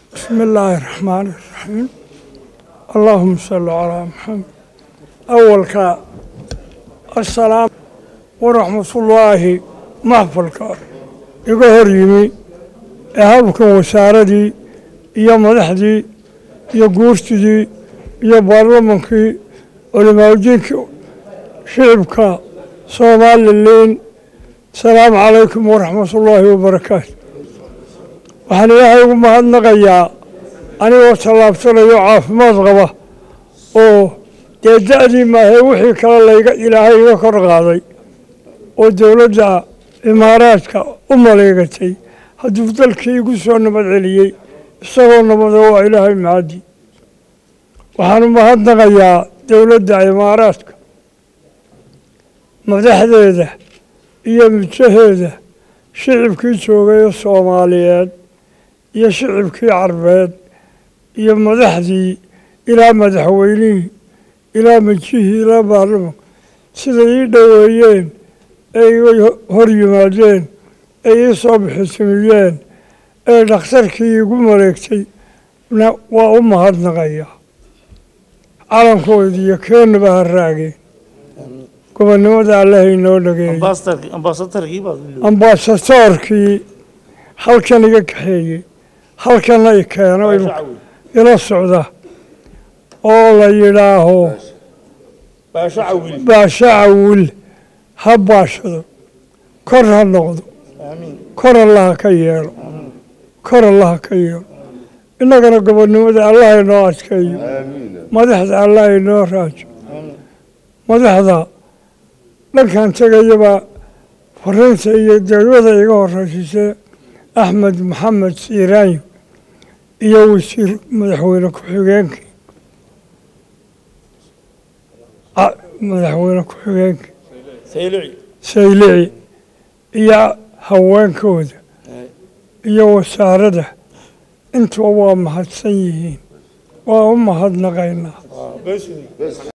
بسم الله الرحمن الرحيم. اللهم صل على محمد. أول السلام ورحمة الله محفلك يقهر يمي أهابك وساردي يا مدحدي يا قورتدي يا برلمانكي ولموجيك شعبك صومال اللين. السلام عليكم ورحمة الله وبركاته. waxaan ilaahay ugu mahadnaqayaa anigoo tallaabsanayo caafimaad qaba oo dee da'dii maahee wixii kale ilaahay iga kor qaaday oo dowladda imaaraadka u maleegatay hadduu dalkii igu soo nabad celiyey isagoo nabada waa ilaahay mahadi. waxaan u mahadnaqayaa dowladda imaaraadka madaxdeeda iyo mijaheeda shicibkii joogay Soomaaliyeed iyo shicibkii Carbeed iyo madaxdii ilaa madaxweynihii ilaa majihii ilaa baarlamaanka sida ii dhoweeyeen ay hor yimaadeen ay ii soo bixismiyeen ee dhakhtarkii igu maleegtay waa u mahadnaqayaa. calankoodii iyo keenaba ha raageen gobonnimada Allah inoo dhageeyey. ambaasadoorkii halkan iga kaxeeyey halkana i keeno ila socda oo la yidhaaho baasha cawil ha baashado kor ha noqdo kor allaha ka yeelo kor allaha ka yeelo. innagana gobonnimada Allah inoo adkeeyo madaxda Allah inoo raajo. madaxda dhankan tegayaba fariinta iyo dawlada iga horreysay Axmed Maxamed Siiraanyo iyo wasiir madaxweyne ku-xigeenkii Saylici iyo haweenkooda iyo wasaaradda intuba waa mahadsan yihiin waa u mahadnaqaynaa.